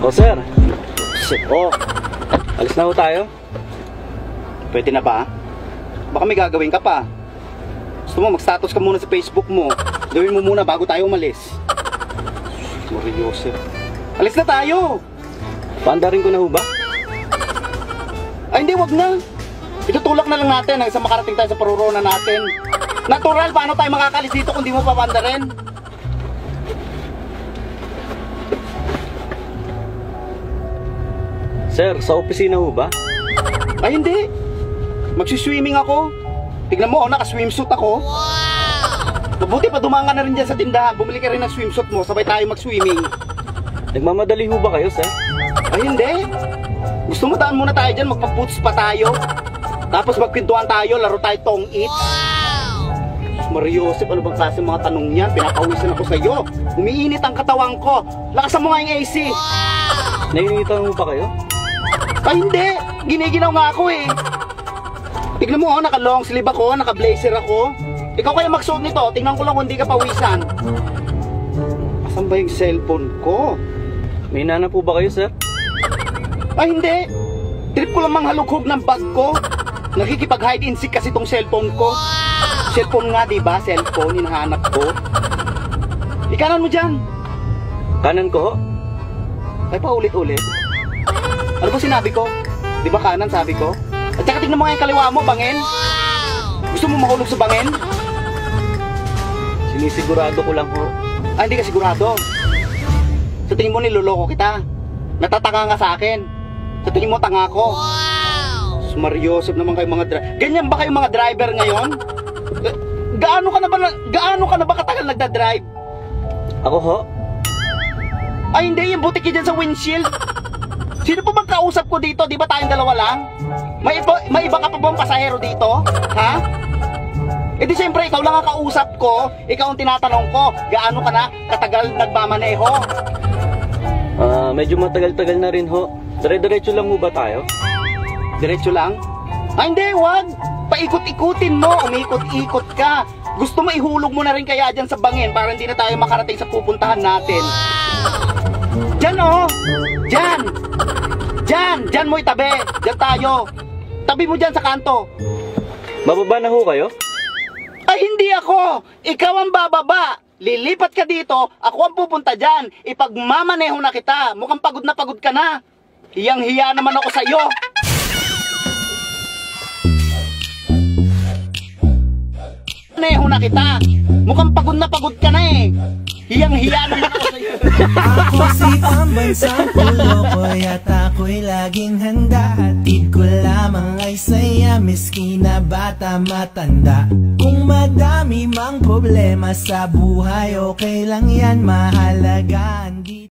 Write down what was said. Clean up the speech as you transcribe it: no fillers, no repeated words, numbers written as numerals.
O sir. Oh, alis na ho tayo. Pwede na ba? Baka may gagawin ka pa. Gusto mo mag-status ka muna sa Facebook mo. Gawin mo muna bago tayo umalis. Sorry, Joseph. Alis na tayo! Paandarin ko na ho ba? Ay hindi, wag na. Itutulak na lang natin hanggang sa makarating tayo sa paruroonan natin. Natural, paano tayo makakalis dito kung di mo papandarin? Sir, sa opisina ho ba? Ay hindi. Magsiswimming ako. Tignan mo, naka-swimsuit ako. Mabuti pa dumaan ka na rin dyan sa tindahan. Bumili ka rin ng swimsuit mo, sabay tayo mag-swimming. Nagmamadali ho ba kayo, sir? Ay hindi. Gusto mo daan muna tayo dyan, magpaputs pa tayo. Tapos magpintuan tayo, laro tayo tong it. Mariosep, ano bang klase mga tanong yan? Pinapawisan ako sa'yo. Umiinit ang katawan ko. Lakasan mo nga yung AC. Nainitan ho ba kayo? Ay hindi. Giniginaw nga ako eh. Tignan mo, naka-long sleeve ako, naka-blazer ako. Ikaw kaya magsuot nito, tingnan ko lang kung hindi ka pawisan. Asan ba yung cellphone ko? May nana po ba kayo, sir? Ay hindi. Trip ko lang manghalughog ng bag ko. Nakikipag-hide and seek kasi tong cellphone ko. Cellphone nga diba? Cellphone, hinahanap ko. Ikanan mo dyan. Kanan ko ho? Ay paulit-ulit. Ano ba sinabi ko? Di ba kanan sabi ko? At saka tingnan mo nga yung kaliwa mo, bangin. Gusto mo mahulog sa bangin? Sinisigurado ko lang ho. Ay, hindi ka sigurado. Sa tingin mo niloloko kita. Natatanga nga sa akin. Sa tingin mo tanga ko. Mariosep naman kayo mga driver. Ganyan ba kayo mga driver ngayon? Gaano ka na ba katagal nagda-drive? Ako ho? Ay hindi, yung butik dyan sa windshield. Sino pa bang kausap ko dito? Di ba tayong dalawa lang? May iba ka pa bang pasahero dito? Ha? E di siyempre, ikaw lang ang kausap ko. Ikaw ang tinatanong ko. Gaano ka na katagal nagmamaneho? Medyo matagal-tagal na rin ho. Dire-diretso lang ho ba tayo? Diretso lang? Ay hindi, wag! Paikot-ikutin mo, umikot-ikot ka. Gusto mo ihulog mo na rin kaya dyan sa bangin para hindi na tayo makarating sa pupuntahan natin. Dyan oh! Dyan! Dyan! Dyan mo itabi! Dyan tayo! Tabi mo dyan sa kanto! Bababa na ho kayo? Ay hindi ako! Ikaw ang bababa! Lilipat ka dito, ako ang pupunta dyan. Ipagmamaneho na kita. Mukhang pagod ka na. Hiyang-hiya naman ako sa'yo. Maneho na kita. Mukhang pagod ka na eh. Hiyang-hiya naman ako sa'yo. Ako si pambansang loko at ako'y laging handa. Hatid ko lamang ay saya, miski na bata matanda. Kung madami mang problema sa buhay, okay lang yan, mahalaga.